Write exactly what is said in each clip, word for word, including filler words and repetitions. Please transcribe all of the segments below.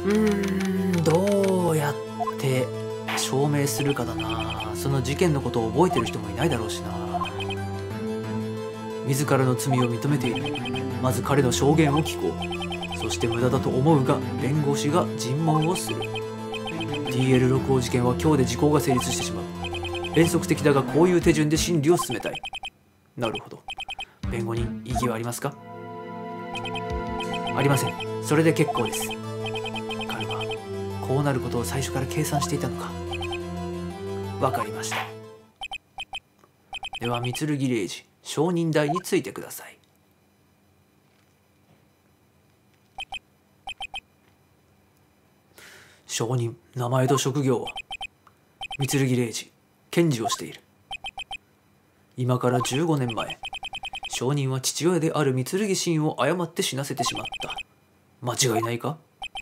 うーんどうやって証明するかだな。その事件のことを覚えてる人もいないだろうしな。自らの罪を認めている。まず彼の証言を聞こう。そして無駄だと思うが弁護士が尋問をする。 ディーエル 録音事件は今日で時効が成立してしまう。変則的だがこういう手順で審理を進めたい。なるほど。弁護人、異議はありますか？ありません。それで結構です。彼はこうなることを最初から計算していたのか。わかりました。では三剣礼二、証人台についてください。証人、名前と職業は？三剣礼二、検事をしている。今からじゅうごねんまえ、証人は父親である三剣信を誤って死なせてしまった。間違いないか？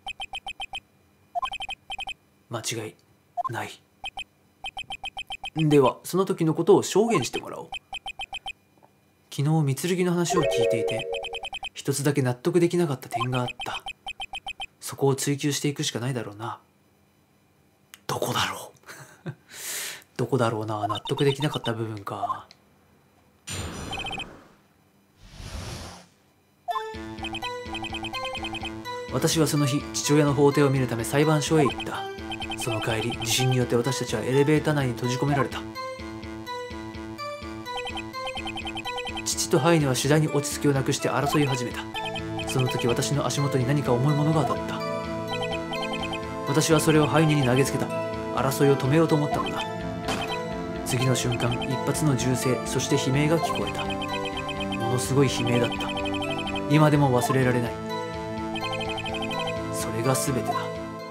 間違いない。ではその時のことを証言してもらおう。昨日三剣の話を聞いていて一つだけ納得できなかった点があった。そこを追求していくしかないだろうな。どこだろうどこだろうな。納得できなかった部分か。私はその日父親の法廷を見るため裁判所へ行った。その帰り地震によって私たちはエレベーター内に閉じ込められた。父とハイネは次第に落ち着きをなくして争い始めた。その時私の足元に何か重いものが当たった。私はそれをハイネに投げつけた。争いを止めようと思ったのだ。次の瞬間一発の銃声、そして悲鳴が聞こえた。ものすごい悲鳴だった。今でも忘れられない。それが全てだ。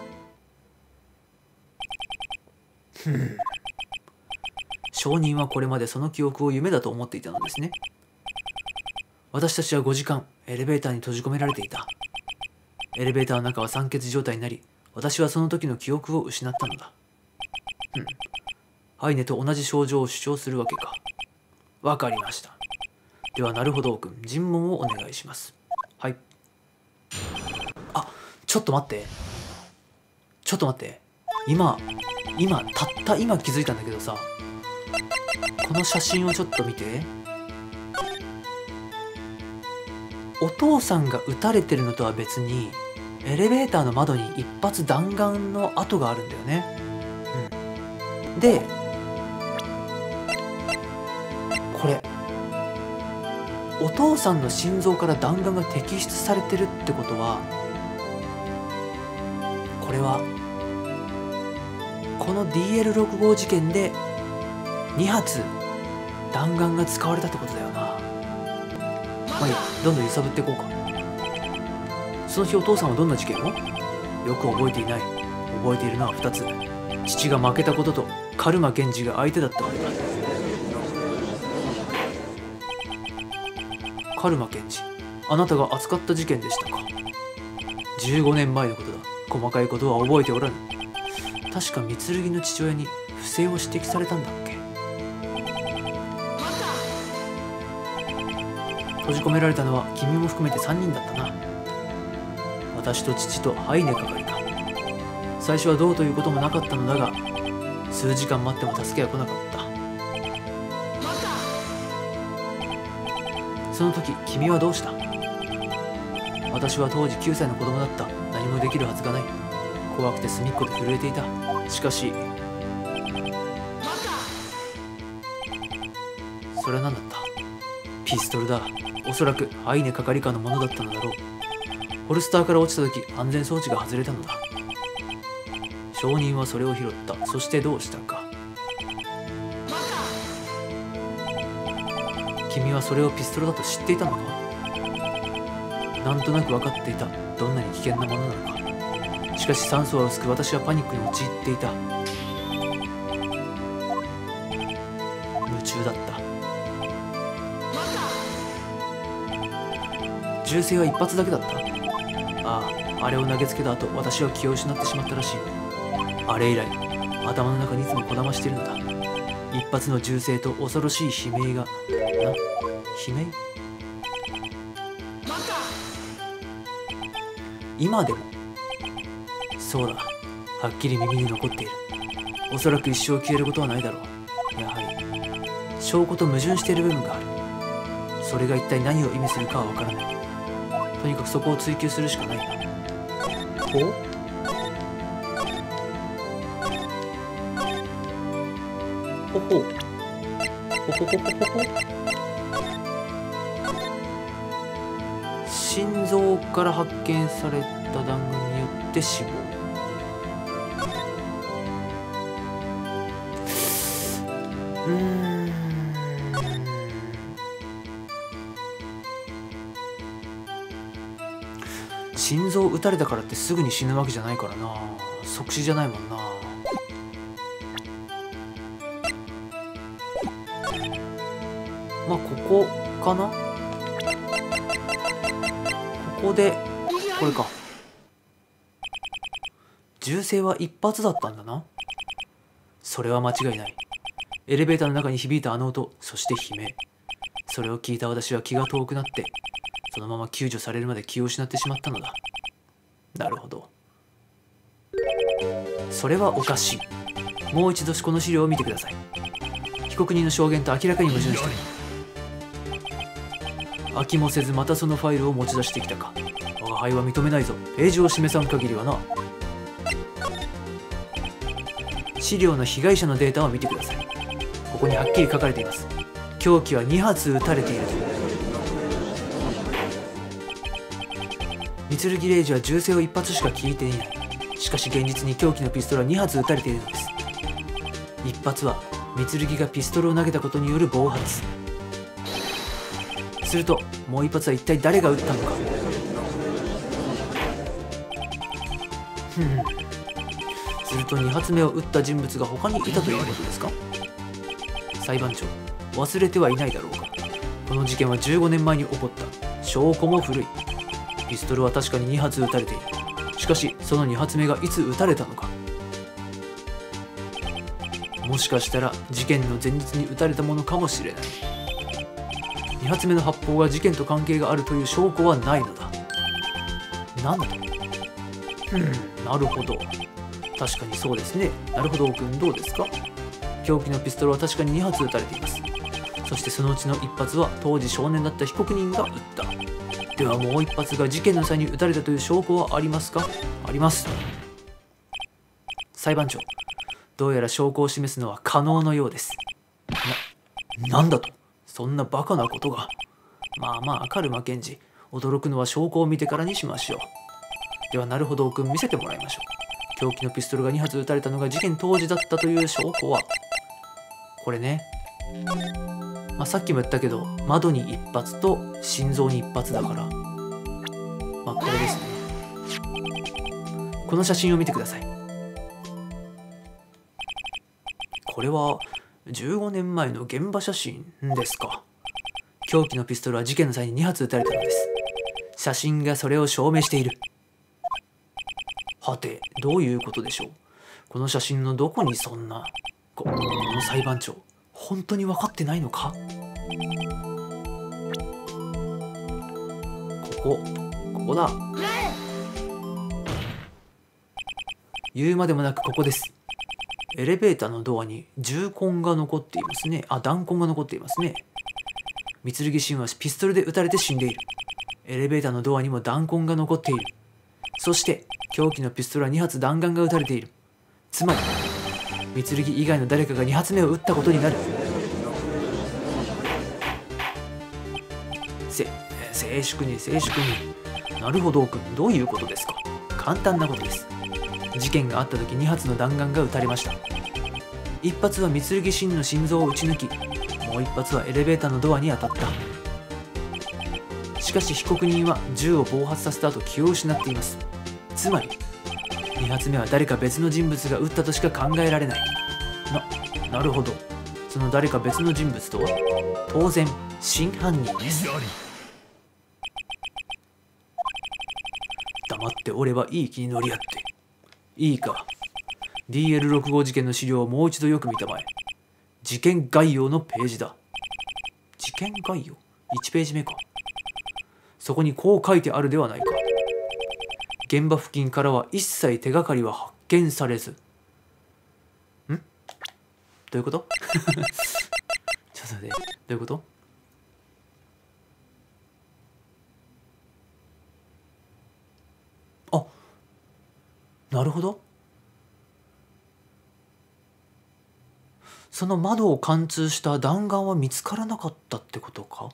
ふん。証人はこれまでその記憶を夢だと思っていたのですね。私たちはごじかんエレベーターに閉じ込められていた。エレベーターの中は酸欠状態になり、私はその時の記憶を失ったのだ。ふん。ハイネと同じ症状を主張するわけか。わかりました。ではなるほど君、尋問をお願いします。はい。あ、ちょっと待って。ちょっと待って。今、今、たった今気づいたんだけどさ、この写真をちょっと見て。お父さんが撃たれてるのとは別にエレベーターの窓に一発弾丸の跡があるんだよね。うん、でこれお父さんの心臓から弾丸が摘出されてるってことは、これはこの ディーエルろくごう事件でにはつ弾丸が使われたってことだよな。まあいいや、どんどん揺さぶっていこうか。その日お父さんはどんな事件を？よく覚えていない。覚えているのはふたつ。父が負けたこととカルマ検事が相手だったわけだ。カルマ検事、あなたが扱った事件でしたか。じゅうごねんまえのことだ。細かいことは覚えておらぬ。確か三剣の父親に不正を指摘されたんだっけ。閉じ込められたのは君も含めてさんにんだったな。私と父とハイネ係か。最初はどうということもなかったのだが、数時間待っても助けは来なかった。その時君はどうした？私は当時きゅうさいの子供だった。何もできるはずがない。怖くて隅っこで震えていた。しかしそれは何だった？ピストルだ。おそらくハイネ係官のものだったのだろう。ホルスターから落ちた時安全装置が外れたのだ。証人はそれを拾った。そしてどうしたか。君はそれをピストルだと知っていたのか？なんとなく分かっていた。どんなに危険なものなのか。しかし酸素は薄く私はパニックに陥っていた。夢中だった。銃声は一発だけだった。ああ、あれを投げつけた後、私は気を失ってしまったらしい。あれ以来頭の中にいつもこだましているのだ。一発の銃声と恐ろしい悲鳴が。な、悲鳴？今でもそうだ、はっきり耳に残っている。おそらく一生消えることはないだろう。やはり証拠と矛盾している部分がある。それが一体何を意味するかはわからない。とにかくそこを追求するしかないな。ほうほほほほほほほほ。心臓から発見された弾丸によって死亡。うーん心臓撃たれたからってすぐに死ぬわけじゃないからな。即死じゃないもんな。まあここかな。ここでこれか。銃声は一発だったんだな。それは間違いない。エレベーターの中に響いたあの音、そして悲鳴。それを聞いた私は気が遠くなって、そのまま救助されるまで気を失ってしまったのだ。なるほど。それはおかしい。もう一度この資料を見てください。被告人の証言と明らかに矛盾している。飽きもせずまたそのファイルを持ち出してきたか。我が輩は認めないぞ。ページを示さん限りはな。資料の被害者のデータを見てください。ここにはっきり書かれています。凶器はに発撃たれていると。三剣レイジは銃声をいっ発しか聞いていない。しかし現実に凶器のピストルはに発撃たれているのです。いっ発は三剣がピストルを投げたことによる暴発。するともう一発は一体誰が撃ったのか。ふんするとに発目を撃った人物が他にいたということですか。裁判長、忘れてはいないだろうか。この事件はじゅうごねんまえに起こった。証拠も古い。ピストルは確かにに発撃たれている。しかしそのに発目がいつ撃たれたのか。もしかしたら事件の前日に撃たれたものかもしれない。に発目の発砲が事件と関係があるという証拠はないのだ。なんと。うんなるほど。確かにそうですね。なるほど君、どうですか。凶器のピストルは確かにに発撃たれています。そしてそのうちのいっ発は当時少年だった被告人が撃った。ではもういっ発が事件の際に撃たれたという証拠はありますか。あります。裁判長、どうやら証拠を示すのは可能のようです。な、なんだと。そんなバカなことが。まあまあカルマ検事、驚くのは証拠を見てからにしましょう。ではなるほど君、見せてもらいましょう。凶器のピストルがに発撃たれたのが事件当時だったという証拠はこれね。まあ、さっきも言ったけど窓にいっ発と心臓にいっ発だから、まあこれですね。この写真を見てください。これはじゅうごねんまえの現場写真ですか。凶器のピストルは事件の際にに発撃たれたのです。写真がそれを証明している。はて、どういうことでしょう。この写真のどこにそんなこ、この裁判長、本当に分かってないのか。ここここだ。言うまでもなくここです。エレベーターのドアに銃痕が残っていますね。あ、弾痕が残っていますね。三剣真はピストルで撃たれて死んでいる。エレベーターのドアにも弾痕が残っている。そして凶器のピストルはに発弾丸が撃たれている。つまり三剣以外の誰かがに発目を撃ったことになる。せ静粛に静粛に。なるほど君、どういうことですか。簡単なことです。事件があった時に発の弾丸が撃たれました。いっ発は三剣真の心臓を撃ち抜き、もういっ発はエレベーターのドアに当たった。しかし被告人は銃を暴発させた後気を失っています。つまりに発目は誰か別の人物が撃ったとしか考えられない。な、なるほど。その誰か別の人物とは当然真犯人です。黙っておればいい気に乗り合って。いいか。 ディーエルろくご 事件の資料をもう一度よく見たまえ。事件概要のページだ。事件概要いちページ目か。そこにこう書いてあるではないか。 現場付近からは一切手がかりは発見されず。んどういうことちょっと待って、どういうこと？あ、なるほど。その窓を貫通した弾丸は見つからなかったってことか？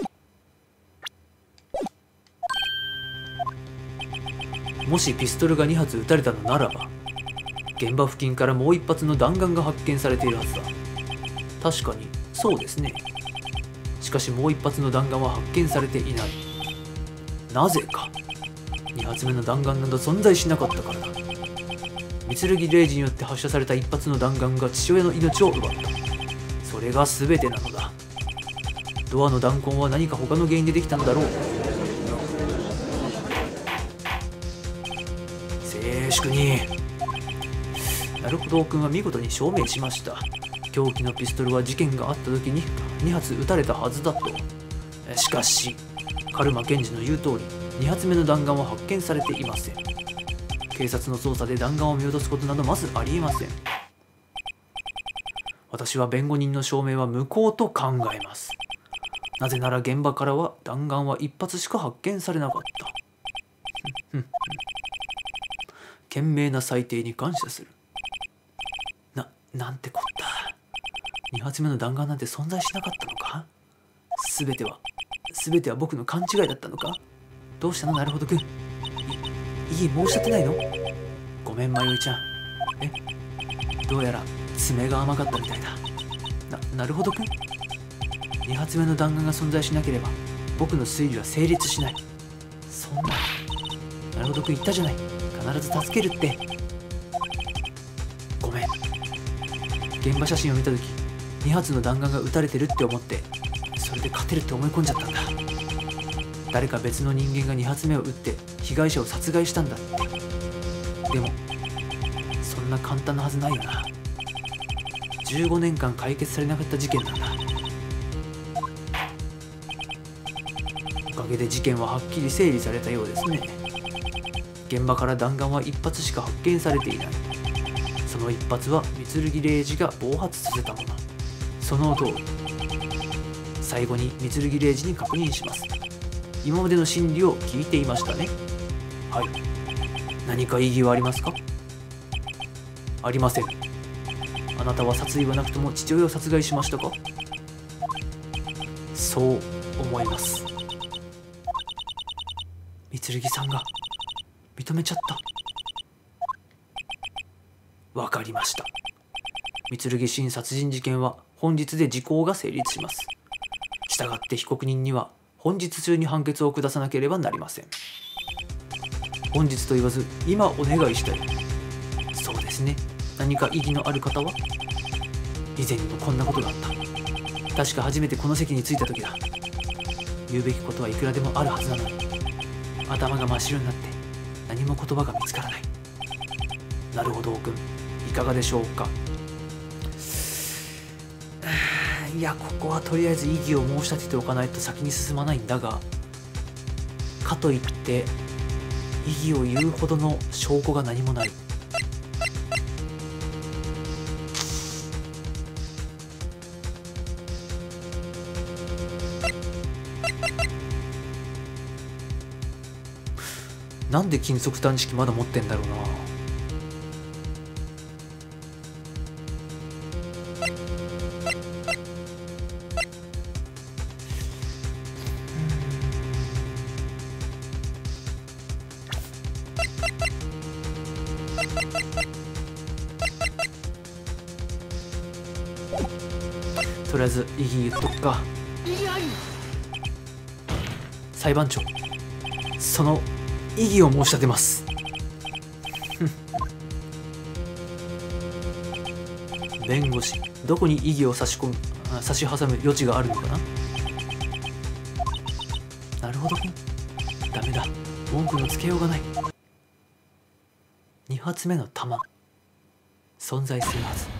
もしピストルがに発撃たれたのならば、現場付近からもういっ発の弾丸が発見されているはずだ。確かにそうですね。しかしもういっ発の弾丸は発見されていない。なぜか。に発目の弾丸など存在しなかったからだ。御剣レイジによって発射されたいっ発の弾丸が父親の命を奪った。それが全てなのだ。ドアの弾痕は何か他の原因でできたのだろう。静粛に。なるほど、君は見事に証明しました。凶器のピストルは事件があった時にに発撃たれたはずだと。しかしカルマ検事の言う通り、に発目の弾丸は発見されていません。警察の捜査で弾丸を見落とすことなどまずありえません。私は弁護人の証明は無効と考えます。なぜなら現場からは弾丸はいっ発しか発見されなかった。懸命な裁定に感謝する。な、なんてこった。に発目の弾丸なんて存在しなかったのか？すべては、すべては僕の勘違いだったのか？どうしたの、なるほどくん。い、いい申し立てないの？ごめん、まよいちゃん。え？どうやら爪が甘かったみたいだ。な、なるほどくん。に発目の弾丸が存在しなければ僕の推理は成立しない。そんな。なるほどくん言ったじゃない。必ず助けるって。ごめん。現場写真を見た時に発の弾丸が撃たれてるって思って、それで勝てるって思い込んじゃったんだ。誰か別の人間がに発目を撃って被害者を殺害したんだって。でもそんな簡単なはずないよな。じゅうごねんかん解決されなかった事件なんだ。おかげで事件ははっきり整理されたようですね。現場から弾丸はいっ発しか発見されていない。そのいっ発は御剣レイジが暴発させたもの。その通り。最後に御剣レイジに確認します。今までの審理を聞いていましたね。はい。何か異議はありますか？ありません。あなたは殺意はなくとも父親を殺害しましたか？そう思います。御剣さんが認めちゃった。わかりました。御剣新殺人事件は本日で時効が成立します。したがって被告人には本日中に判決を下さなければなりません。本日と言わず今お願いしたい。そうですね。何か異議のある方は？以前にもこんなことがあった。確か初めてこの席に着いた時だ。言うべきことはいくらでもあるはずなのに、頭が真っ白になって何も言葉が見つからない。なるほど、君、いかがでしょうか。いや、ここはとりあえず異議を申し立てておかないと先に進まないんだが、かといって異議を言うほどの証拠が何もない。なんで金属探知機まだ持ってんだろうな。とりあえず異議言っとくか。裁判長、その異議を申し立てます。弁護士、どこに異議を差し込む差し挟む余地があるのかな。なるほど、ダメだ、文句のつけようがない。に発目の弾存在するはず。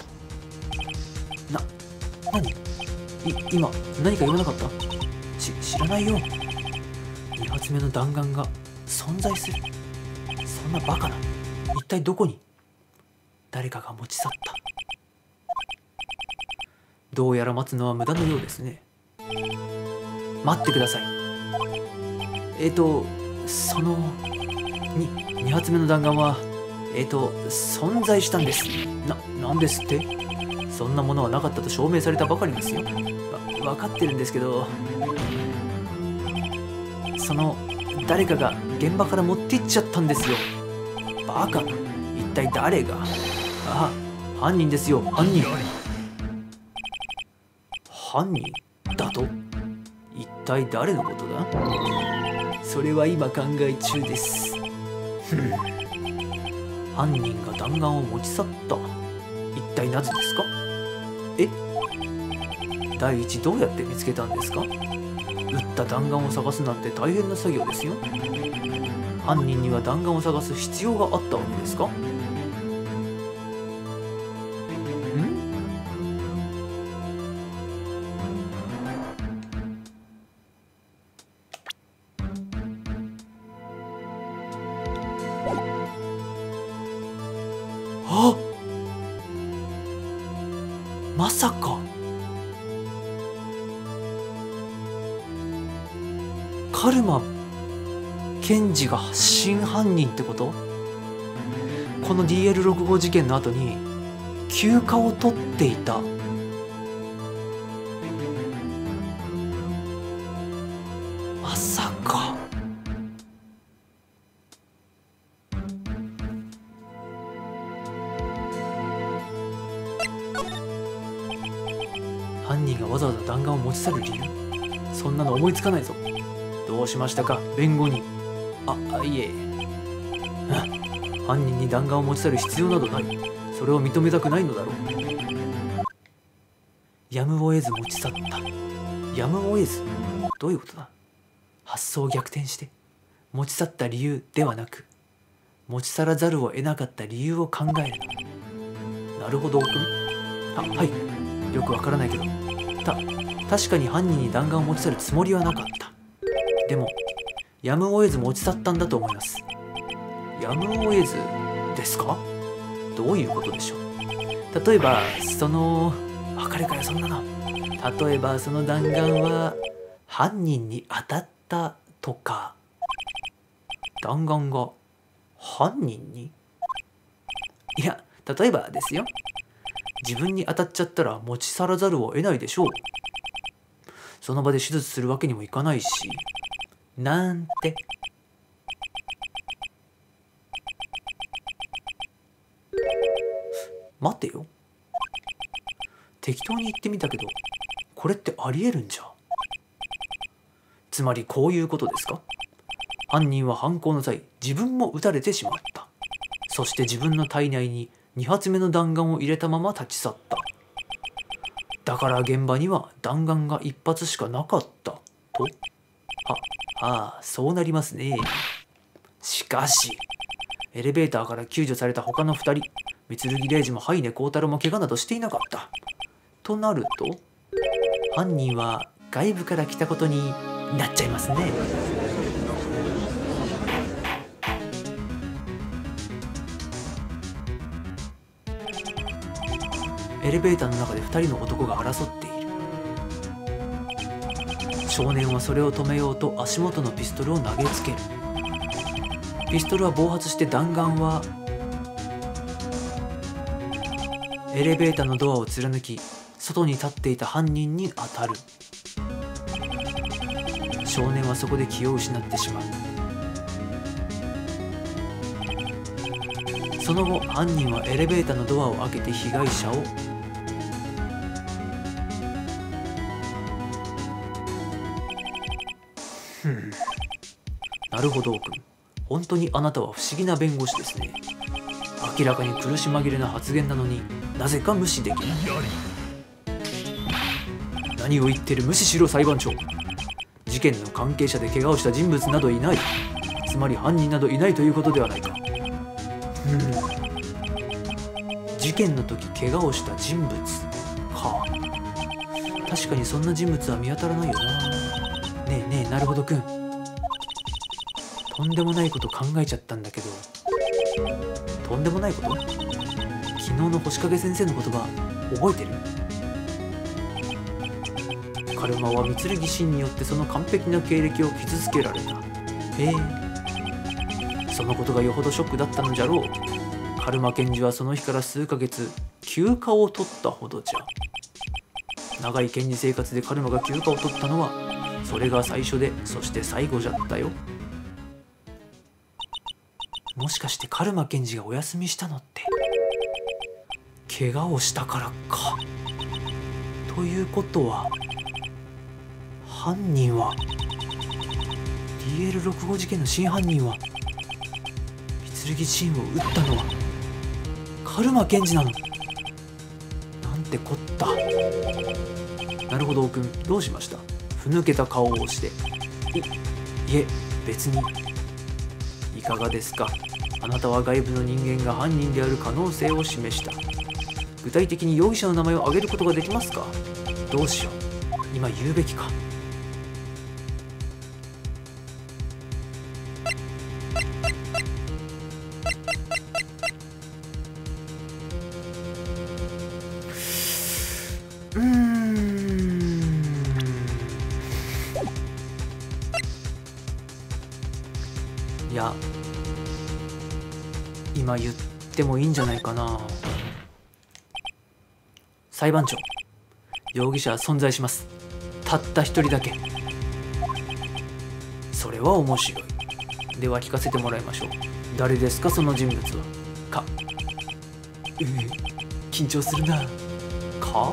な、何？い、今何か言わなかった？ち、知らないよ。に発目の弾丸が存在する。 そんなバカな。一体どこに？誰かが持ち去った。どうやら待つのは無駄のようですね。待ってください。えっ、ー、とそのにに発目の弾丸はえっ、ー、と存在したんです。な、なんですって？そんなものはなかったと証明されたばかりですよ。わ、分かってるんですけど、その誰かが現場から持って行っちゃったんですよ。バカな。一体誰が？あ、犯人ですよ、犯人。犯人だと？一体誰のことだ？それは今考え中です。犯人が弾丸を持ち去った。一体なぜですか？え？第一、どうやって見つけたんですか？撃った弾丸を探すなんて大変な作業ですよ。犯人には弾丸を探す必要があったわけですか？ん？あ！まさかカルマ検事が真犯人ってこと？この ディーエルろくじゅうご 事件の後に休暇を取っていた。まさか。犯人がわざわざ弾丸を持ち去る理由？そんなの思いつかないぞ。どうしましたか、弁護人。あ、あいえ。犯人に弾丸を持ち去る必要などない。それを認めたくないのだろう。やむを得ず持ち去った。やむを得ず？どういうことだ？発想を逆転して持ち去った理由ではなく、持ち去らざるを得なかった理由を考える。なるほど、奥君。あ、はい。よくわからないけど、た確かに犯人に弾丸を持ち去るつもりはなかった。でもやむを得ず持ち去ったんだと思います。やむを得ずですか？どういうことでしょう？例えばそのわかるかよ、そんなの。例えばその弾丸は犯人に当たったとか。弾丸が犯人に？いや、例えばですよ。自分に当たっちゃったら持ち去らざるを得ないでしょう。その場で手術するわけにもいかないし、なんて。待てよ。適当に言ってみたけど、これってありえるんじゃ。つまりこういうことですか？犯人は犯行の際、自分も撃たれてしまった。そして自分の体内にに発目の弾丸を入れたまま立ち去った。だから現場には弾丸がいっ発しかなかったと。あ、ああ、そうなりますね。しかしエレベーターから救助された他のふたり、三剣礼二もハイネ幸太郎も怪我などしていなかった。となると犯人は外部から来たことになっちゃいますね。エレベーターの中でふたりの男が争っている。少年はそれを止めようと足元のピストルを投げつける。ピストルは暴発して弾丸はエレベーターのドアを貫き、外に立っていた犯人に当たる。少年はそこで気を失ってしまう。その後、犯人はエレベーターのドアを開けて被害者をふん、なるほど、君。本当にあなたは不思議な弁護士ですね。明らかに苦し紛れな発言なのになぜか無視できない。何を言ってる、無視しろ裁判長。事件の関係者で怪我をした人物などいない。つまり犯人などいないということではないか。うん、事件の時怪我をした人物か。確かにそんな人物は見当たらないよな。ねえねえ、なるほどくん。 とんでもないこと考えちゃったんだけど。とんでもないこと？昨日の星影先生の言葉覚えてる？カルマは御剣神によってその完璧な経歴を傷つけられた。へえ、そのことがよほどショックだったのじゃろう。カルマ検事はその日から数ヶ月休暇を取ったほどじゃ。長い検事生活でカルマが休暇を取ったのはそれが最初で、そして最後じゃったよ。もしかしてカルマ検事がお休みしたのって怪我をしたからか。ということは犯人は ディーエルろくじゅうご 事件の真犯人は御剣神を撃ったのはカルマ検事なの。なんてこった。なるほど、くんどうしました？ふぬけた顔をして、い、いえ別に。いかがですか？あなたは外部の人間が犯人である可能性を示した。具体的に容疑者の名前を挙げることができますか？どうしよう、今言うべきか。うーんいや、今言ってもいいんじゃないかな。裁判長、容疑者は存在します。たった一人だけ。それは面白い。では聞かせてもらいましょう。誰ですか、その人物は。か、うー緊張するな。か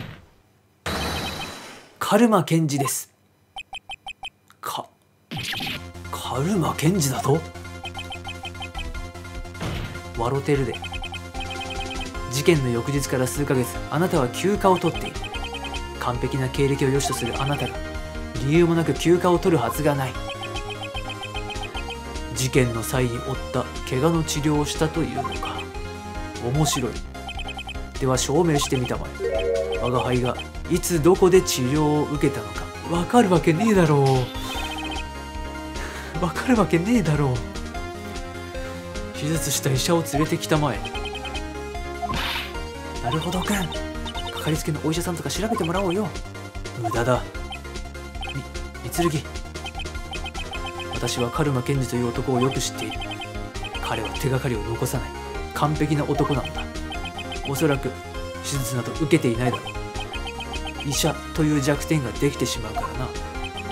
カルマ検事です。かカルマ検事だと？笑ってるで。事件の翌日から数ヶ月、あなたは休暇を取っている。完璧な経歴を良しとするあなたが理由もなく休暇を取るはずがない。事件の際に負った怪我の治療をしたというのか。面白い。では証明してみたまえ。我が輩がいつどこで治療を受けたのかわかるわけねえだろう。わかるわけねえだろう。手術した医者を連れてきたまえ。なるほどくん、かかりつけのお医者さんとか調べてもらおうよ。無駄だ。み、三剣。私はカルマ検事という男をよく知っている。彼は手がかりを残さない完璧な男なのだ。おそらく手術など受けていないだろう。医者という弱点ができてしまうからな。こ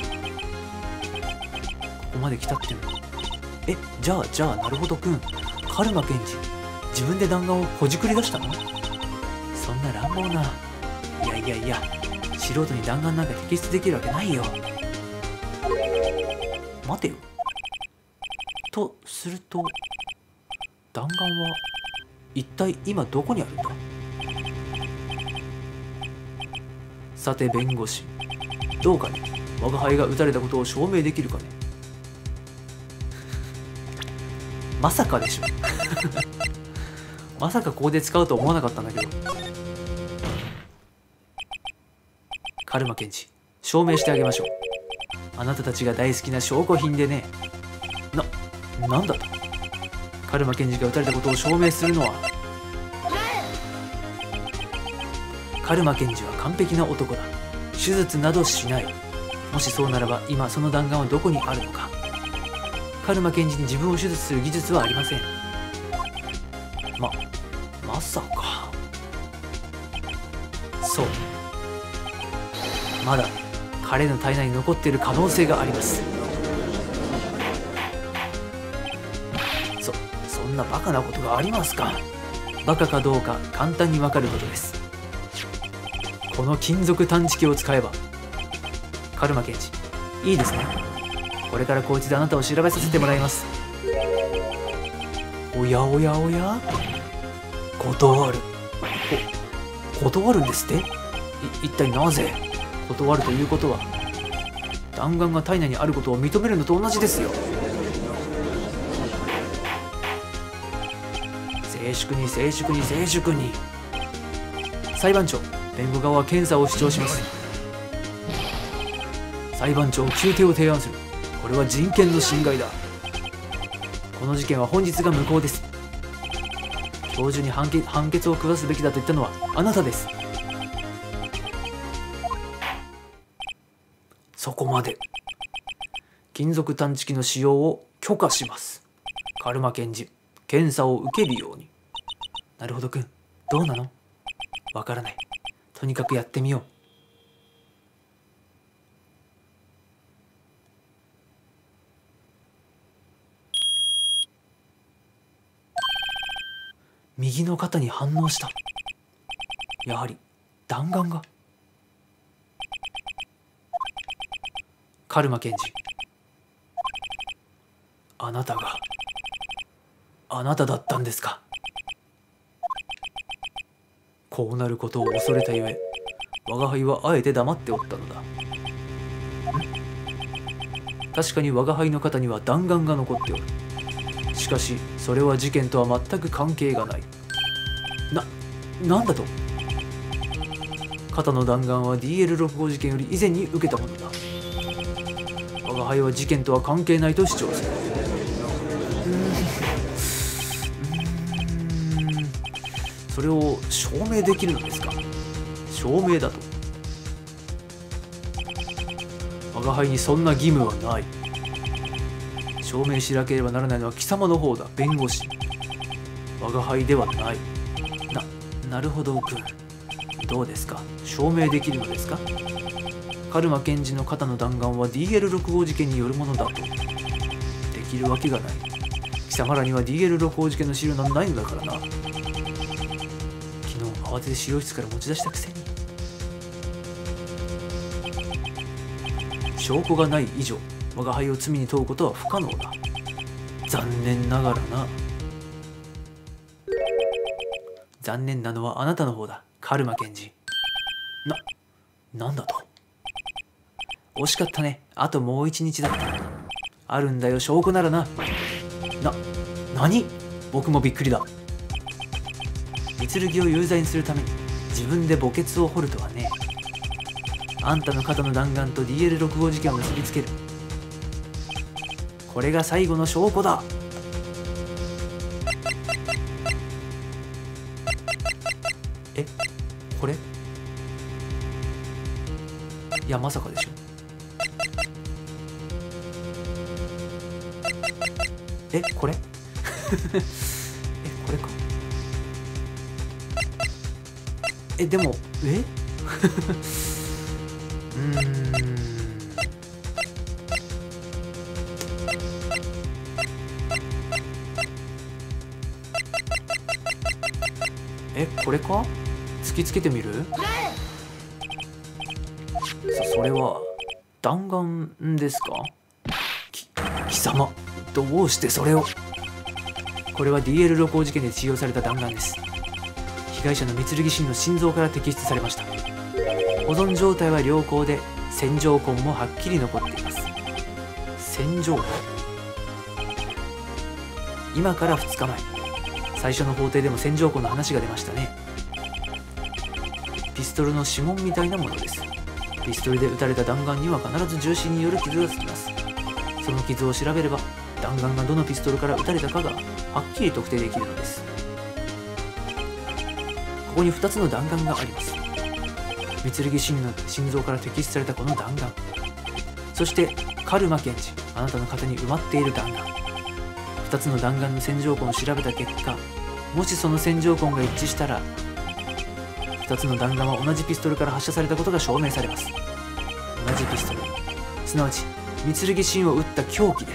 こまで来たっての。え、じゃあじゃあなるほどくん、カルマ検事自分で弾丸をほじくり出したの？そんな乱暴な。いやいやいや、素人に弾丸なんか摘出できるわけないよ。待てよ。とすると弾丸は一体今どこにあるんだ？さて弁護士、どうかね、我が輩が撃たれたことを証明できるかね。まさかでしょ。まさかここで使うと思わなかったんだけど。カルマ検事、証明してあげましょう。あなたたちが大好きな証拠品でね。な、なんだと？カルマ検事が撃たれたことを証明するのは。カルマ検事は完璧な男だ。手術などしない。もしそうならば今その弾丸はどこにあるのか。カルマ検事に自分を手術する技術はありません。ま、まさか。そう。まだ彼の体内に残っている可能性があります。そ、そんなバカなことがありますか。バカかどうか簡単にわかることです。この金属探知機を使えば。カルマ検事、いいですね。これからこいつであなたを調べさせてもらいます。おやおやおや、断る。こ断るんですって。い一体なぜ？断るということは弾丸が体内にあることを認めるのと同じですよ。静粛に静粛に静粛に。裁判長、弁護側は検査を主張します。裁判長、休廷を提案する。これは人権の侵害だ。 この事件は本日が無効です。今日中に判決判決を下すべきだと言ったのはあなたです。そこまで。金属探知機の使用を許可します。カルマ検事、検査を受けるように。なるほどくん、どうなの？わからない。とにかくやってみよう。右の肩に反応した。やはり弾丸が。カルマ検事、あなたがあなただったんですか。こうなることを恐れたゆえ、我が輩はあえて黙っておったのだ。確かに我が輩の肩には弾丸が残っておる。しかしそれは事件とは全く関係がない。な、なんだと？肩の弾丸は ディーエルろくごう 事件より以前に受けたものだ。我が輩は事件とは関係ないと主張する。うーん、それを証明できるのですか？証明だと？我が輩にそんな義務はない。証明しなければならないのは貴様の方だ、弁護士。我が輩ではない。な、なるほどくん。どうですか？証明できるのですか？カルマ検事の肩の弾丸は ディーエルろくごう 事件によるものだと。できるわけがない。貴様らには ディーエルろくごう 事件の資料などないのだからな。昨日慌てて資料室から持ち出したくせに。証拠がない以上、我が輩を罪に問うことは不可能だ。残念ながらな。残念なのはあなたの方だ、カルマ検事。な、なんだと？惜しかったね。あともう一日だった。あるんだよ、証拠ならな。な、何？僕もびっくりだ。三剣を有罪にするために自分で墓穴を掘るとはね。あんたの肩の弾丸と ディーエルろくごう 事件を結びつける。これが最後の証拠だ。え、これ？いや、まさかでしょ。え、これ？え、これか。え、でも、えうーん。え、これか？突きつけてみる？そ、それは弾丸ですか？き、貴様、どうしてそれを？これは ディーエルろくごう 事件で使用された弾丸です。被害者の三剣心の心臓から摘出されました。保存状態は良好で、線条痕もはっきり残っています。線条痕？今からふつかまえ、最初の法廷でも線条痕の話が出ましたね。ピストルの指紋みたいなものです。ピストルで撃たれた弾丸には必ず重心による傷がつきます。その傷を調べれば、弾丸がどのピストルから撃たれたかがはっきり特定できるのです。ここにふたつの弾丸があります。三剣心の心臓から摘出されたこの弾丸、そしてカルマ検事、あなたの肩に埋まっている弾丸。ふたつの弾丸の線条痕を調べた結果、もしその線条痕が一致したら、ふたつの弾丸は同じピストルから発射されたことが証明されます。同じピストル、すなわち三剣心を撃った凶器です。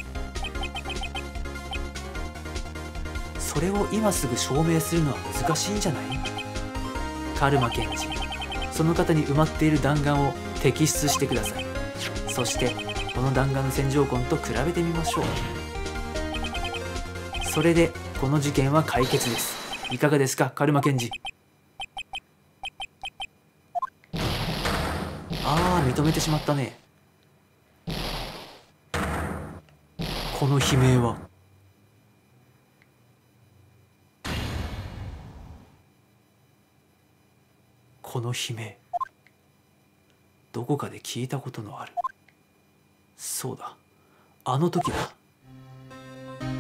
それを今すぐ証明するのは難しいんじゃない？カルマ検事、その方に埋まっている弾丸を摘出してください。そしてこの弾丸の線条痕と比べてみましょう。それでこの事件は解決です。いかがですか、カルマ検事？ああ、認めてしまったね。この悲鳴は。この悲鳴、どこかで聞いたことのある。そうだ、あの時だ。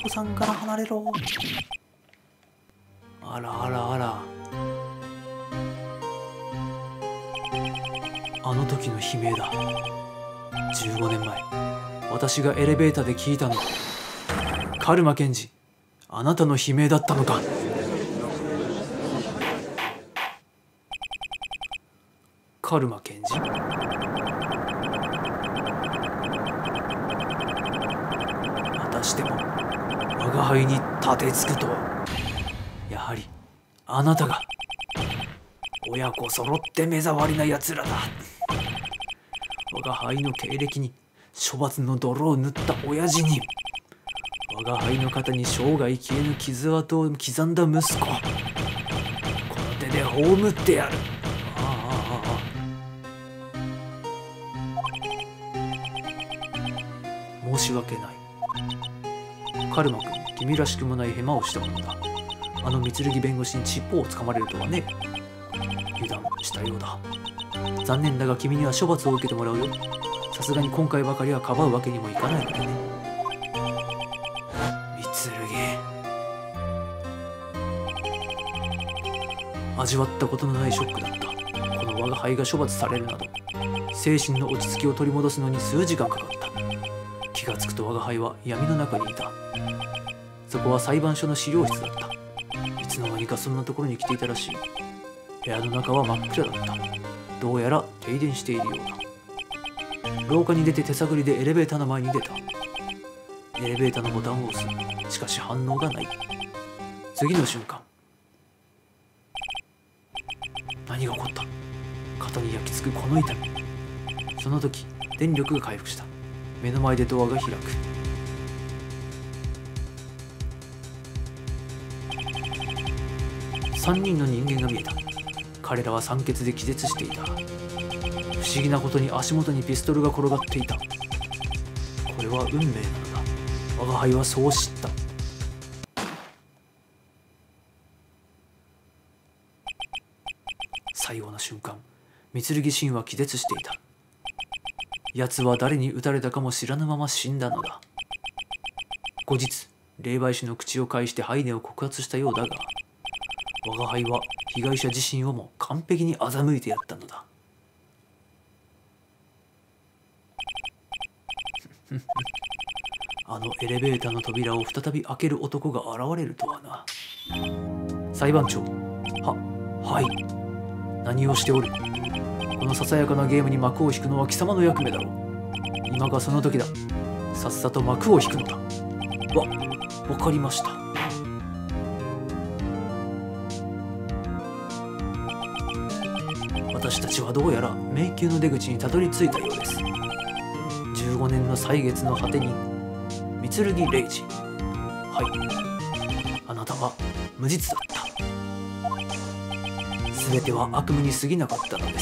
子さんから離れろ。あらあらあら。あの時の悲鳴だ。じゅうごねんまえ、私がエレベーターで聞いたの。カルマ検事、あなたの悲鳴だったのか。カルマ検事、またしても我が輩に立てつくとは。やはりあなたが。親子揃って目障りなやつらだ。我が輩の経歴に処罰の泥を塗った親父に、我が輩の肩に生涯消えぬ傷跡を刻んだ息子、この手で葬ってやる。ああああ、申し訳ない。カルマ君、君らしくもないヘマをしたものだ。あの三剣弁護士に尻尾をつかまれるとはね。油断したようだ。残念だが君には処罰を受けてもらうよ。さすがに今回ばかりはかばうわけにもいかないのでね。三剣、味わったことのないショックだった。この我が輩が処罰されるなど、精神の落ち着きを取り戻すのに数時間かかった。気がつくと我が輩は闇の中にいた。そこは裁判所の資料室だった。いつの間にかそんなところに来ていたらしい。部屋の中は真っ暗だった。どうやら停電しているようだ。廊下に出て手探りでエレベーターの前に出た。エレベーターのボタンを押す。しかし反応がない。次の瞬間、何が起こった。肩に焼き付くこの痛み。その時電力が回復した。目の前でドアが開く。さんにんの人間が見えた。彼らは酸欠で気絶していた。不思議なことに足元にピストルが転がっていた。これは運命なのだ。我が輩はそう知った。最後の瞬間、三剣神は気絶していた。奴は誰に撃たれたかも知らぬまま死んだのだ。後日、霊媒師の口を介してハイネを告発したようだが、我が輩は被害者自身をも完璧に欺いてやったのだ。あのエレベーターの扉を再び開ける男が現れるとはな。裁判長、は、はい。何をしておる。このささやかなゲームに幕を引くのは貴様の役目だろう。今がその時だ。さっさと幕を引くのだ。わ、わかりました。私たちはどうやら迷宮の出口にたどり着いたようです。じゅうごねんの歳月の果てに三剣霊二、はい、あなたは無実だった。全ては悪夢に過ぎなかったのです。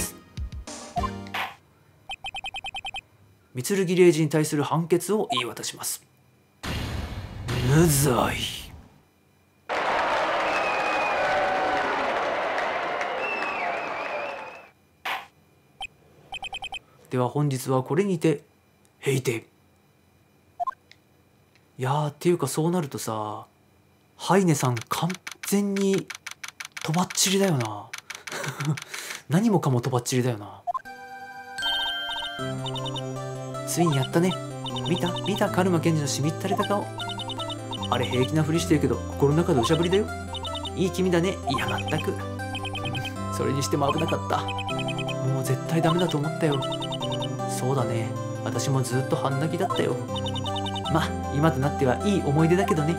三剣霊二に対する判決を言い渡します。無罪。では本日はこれにて閉廷。いやー、っていうかそうなるとさ、ハイネさん完全にとばっちりだよな。何もかもとばっちりだよな。ついにやったね。見た見たカルマ検事のしみったれた顔。あれ平気なふりしてるけど心の中でおしゃぶりだよ。いい気味だね。いやまったく。それにしても危なかった。もう絶対ダメだと思ったよ。そうだね。私もずっと半泣きだったよ。まあ今となってはいい思い出だけどね。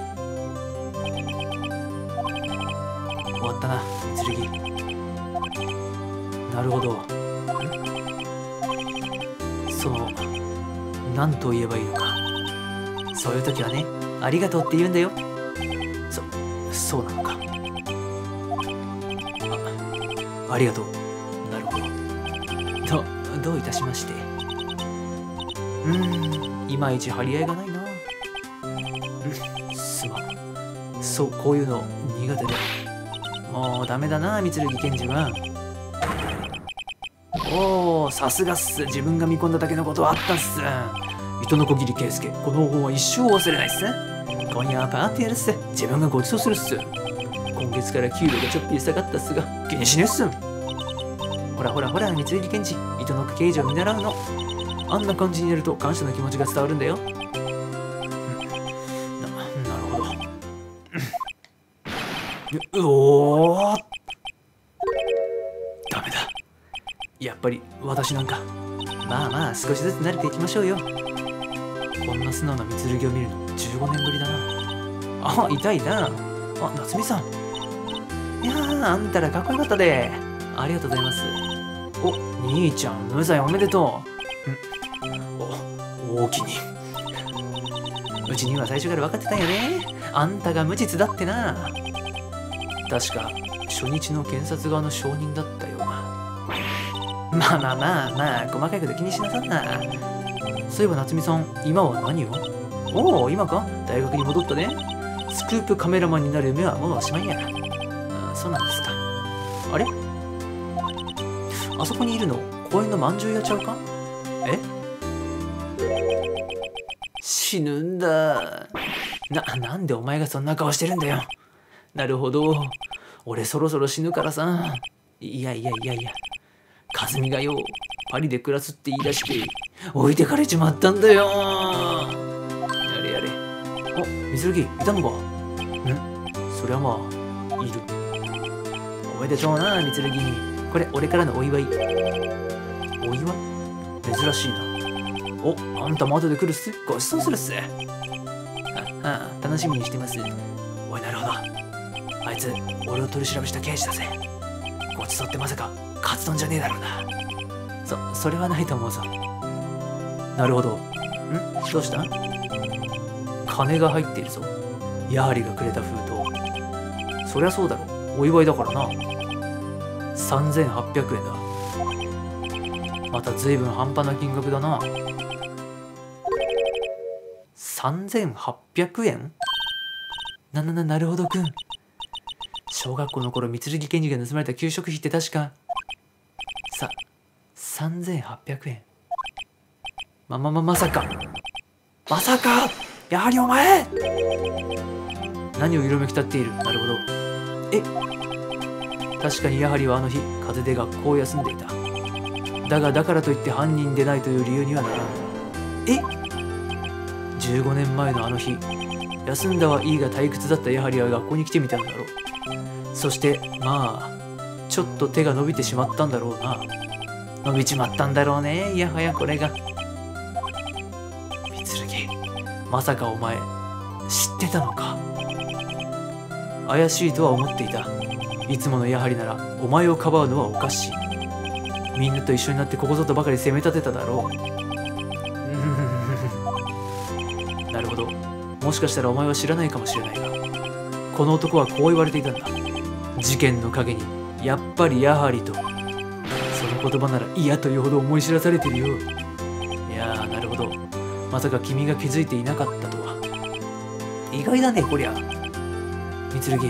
終わったな、剣。なるほど。その何と言えばいいのか。そういう時はね、ありがとうって言うんだよ。そそうなのか。あありがとう。なるほど。どどういたしまして。うーん、いまいち張り合いがないな。うん、すまん。そう、こういうの苦手で。もうダメだな、三剣検事は。おお、さすがっす。自分が見込んだだけのことはあったっす。糸のこぎり圭介、この恩は一生忘れないっす。 今夜はパーティーやるっす。自分がご馳走するっす。今月から給料がちょっぴり下がったっすが、気にしねえっす。ほらほらほら、三剣検事、糸の刑事を見習うの。あんな感じにやると感謝の気持ちが伝わるんだよ。な、なるほど。うおー、ダメだ。やっぱり私なんか。まあまあ、少しずつ慣れていきましょうよ。こんな素直な三剣を見るのじゅうごねんぶりだな。あ、いたいた。あ、夏美さん。いやー、あんたらかっこよかったで。ありがとうございます。お、兄ちゃん、無罪おめでとう。ん、お、大きに。うちには最初から分かってたんやね。あんたが無実だってな。確か、初日の検察側の証人だったような。まあまあまあまあ、細かいこと気にしなさんな。そういえば夏美さん、今は何を？おお、今か？大学に戻ったね。スクープカメラマンになる夢はもうおしまいや。あ、そうなんですか。あれ？あそこにいるの、公園のまんじゅう屋ちゃうか？え？死ぬんだ。な、なんでお前がそんな顔してるんだよ。なるほど。俺そろそろ死ぬからさ。いやいやいやいや。かずみがよ、パリで暮らすって言い出して置いてかれちまったんだよ。やれやれ。あ、水着いたのか。ん、そりゃまあいる。おめでとうな、水着。これ俺からのお祝い。お祝い？珍しいな。お、あんたも後で来るっす。ごちそうするっす。ああ、楽しみにしてます。おい、なるほど。あいつ俺を取り調べした刑事だぜ。ごちそうってまさかカツ丼じゃねえだろうな。そ、それはないと思うぞ。なるほど。ん？どうした？金が入っているぞ。ヤハリがくれた封筒。そりゃそうだろ。お祝いだからな。さんぜんはっぴゃくえんだ。また随分半端な金額だな。さんぜんはっぴゃくえん？な、な、な、なるほどくん。小学校の頃、三剣検事が盗まれた給食費って確か、さ、さんぜんはっぴゃくえん。ま、ま、ま、まさか。まさかやはりお前！何を色めき立っている。なるほど。え、確かにやはりはあの日、風邪で学校を休んでいた。だが、だからといって犯人でないという理由にはならん。え？じゅうごねんまえのあの日、休んだはいいが退屈だったやはりは学校に来てみたんだろう。そしてまあちょっと手が伸びてしまったんだろうな。伸びちまったんだろうね。いやはやこれが。三剣、まさかお前知ってたのか。怪しいとは思っていた。いつものやはりならお前をかばうのはおかしい。みんなと一緒になってここぞとばかり責め立てただろう。なるほど。もしかしたらお前は知らないかもしれないが、この男はこう言われていたんだ。事件の陰にやっぱりやはりと。その言葉なら嫌というほど思い知らされてるよ。いやー、なるほど。まさか君が気づいていなかったとは。意外だねこりゃ。三剣、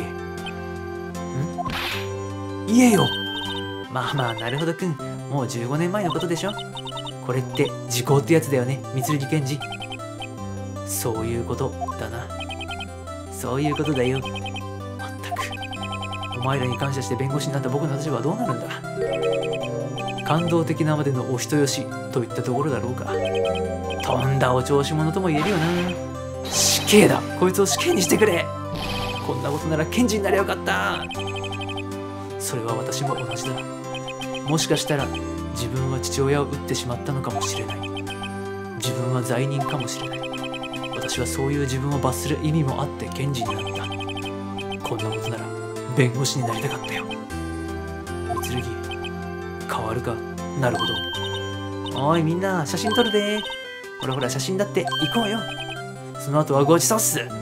ん？言えよ。まあまあ、なるほどくん。もうじゅうごねんまえのことでしょ。これって時効ってやつだよね、三剣検事。そういうことだな。そういうことだよ。まったく、お前らに感謝して弁護士になった僕の立場はどうなるんだ。感動的なまでのお人よしといったところだろうか。とんだお調子者とも言えるよな。死刑だ。こいつを死刑にしてくれ。こんなことなら検事になればよかった。それは私も同じだ。もしかしたら自分は父親を撃ってしまったのかもしれない。自分は罪人かもしれない。私はそういう自分を罰する意味もあって検事になった。こんなことなら弁護士になりたかったよ。三剣、変わるか。なるほど。おいみんな、写真撮るで。ほらほら、写真だって行こうよ。その後はごちそうっす。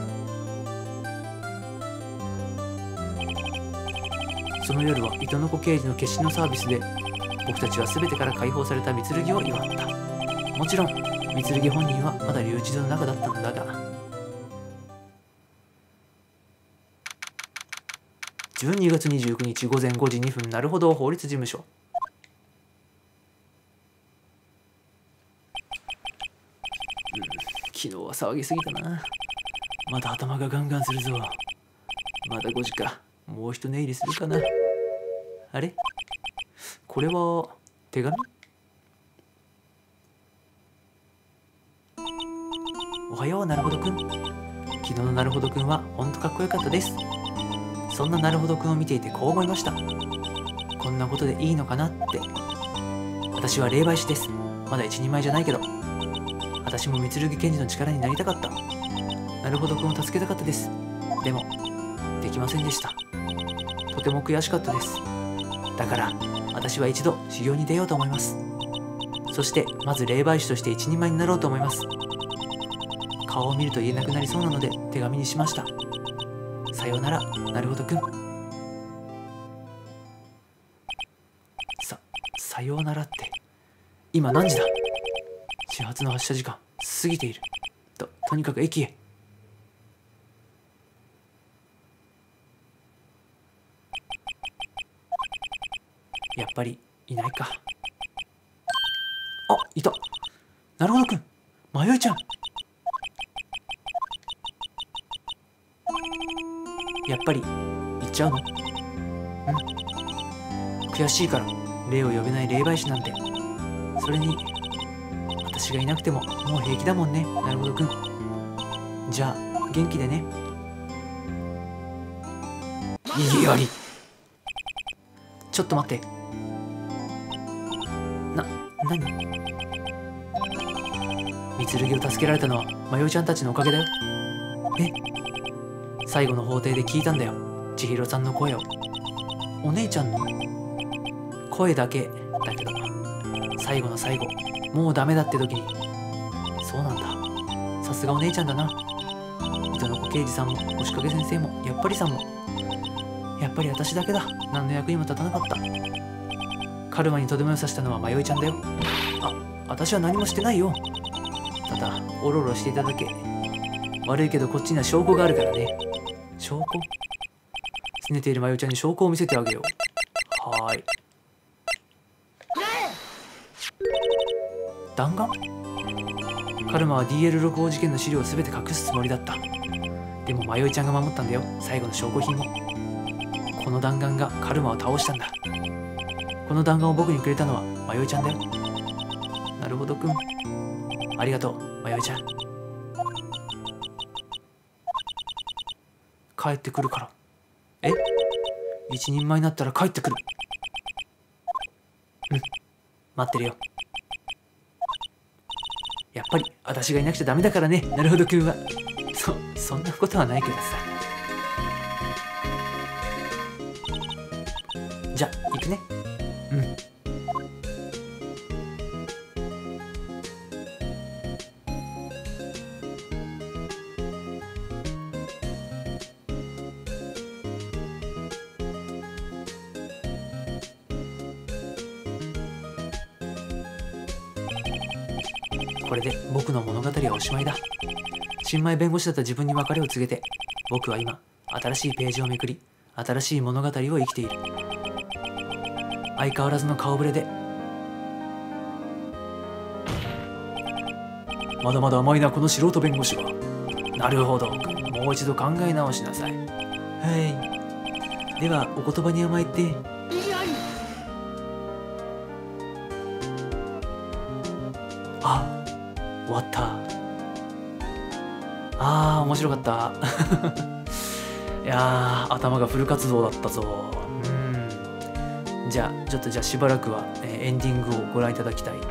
その夜は糸の子刑事の決死のサービスで僕たちは全てから解放された三剣を祝った。もちろん三剣本人はまだ留置所の中だったのだが。じゅうにがつにじゅうくにちごぜんごじにふん、なるほど法律事務所。うん、昨日は騒ぎすぎたな。 また頭がガンガンするぞ。まだごじか。もう一寝入りするかな。あれ、これは手紙？おはよう、なるほどくん。昨日のなるほどくんはほんとかっこよかったです。そんななるほどくんを見ていてこう思いました。こんなことでいいのかなって。私は霊媒師です。まだ一人前じゃないけど。私も三剣賢治の力になりたかった。なるほどくんを助けたかったです。でもできませんでした。とても悔しかったです。だから私は一度修行に出ようと思います。そしてまず霊媒師として一人前になろうと思います。顔を見ると言えなくなりそうなので手紙にしました。さようなら、なるほどくん。さ、さようならって今何時だ？始発の発車時間過ぎている。と、とにかく駅へ。やっぱりいないか。あ、いた。なるほどくん、迷いちゃん。やっぱり行っちゃうの？うん。悔しいから霊を呼べない霊媒師なんて。それに私がいなくてももう平気だもんね、なるほどくん。じゃあ元気でね。いいより。ちょっと待って。な、何？三剣を助けられたのは迷いちゃんたちのおかげだよ。え？最後の法廷で聞いたんだよ、千尋さんの声を。お姉ちゃんの声だけだけど、最後の最後もうダメだって時に。そうなんだ、さすがお姉ちゃんだな。糸の子刑事さんも押掛先生もやっぱりさんも。やっぱり私だけだ、何の役にも立たなかった。カルマにとどめを刺したのは迷いちゃんだよ。あ、私は何もしてないよ。ただおろおろしていただけ。悪いけどこっちには証拠があるからね。証拠？拗ねている迷いちゃんに証拠を見せてあげよう。はーい。弾丸？カルマは ディーエルろく 号事件の資料を全て隠すつもりだった。でも迷いちゃんが守ったんだよ、最後の証拠品を。この弾丸がカルマを倒したんだ。この弾丸を僕にくれたのは迷いちゃんだよ。なるほどくん、ありがとう迷いちゃん。帰ってくるから。え？一人前になったら帰ってくる。うん、待ってるよ。やっぱり私がいなくちゃダメだからね、なるほどくんは。そ、そんなことはないけどさ。じゃあ行くね。うん。これで僕の物語はおしまいだ。新米弁護士だった自分に別れを告げて、僕は今新しいページをめくり、新しい物語を生きている。相変わらずの顔ぶれで。まだまだ甘いな、この素人弁護士は。なるほど、もう一度考え直しなさい。はい。ではお言葉に甘えて。あ、終わった。あー、面白かったいやー、頭がフル活動だったぞ。うん。じゃあちょっとじゃあしばらくは、えー、エンディングをご覧いただきたい。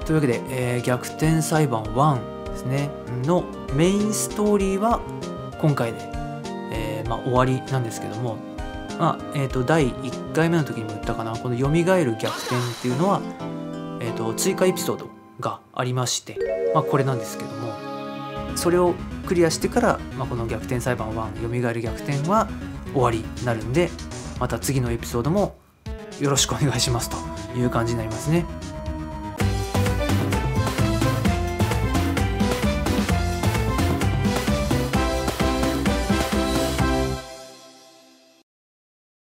というわけで、えー逆転裁判ワンですねのメインストーリーは今回で、えーまあ、終わりなんですけども、まあえー、とだいいっかいめの時にも言ったかな、この「蘇る逆転」っていうのは、えー、と追加エピソードがありまして、まあ、これなんですけども、それをクリアしてから、まあ、この「逆転裁判ワン蘇る逆転」は終わりになるんで、また次のエピソードもよろしくお願いしますという感じになりますね。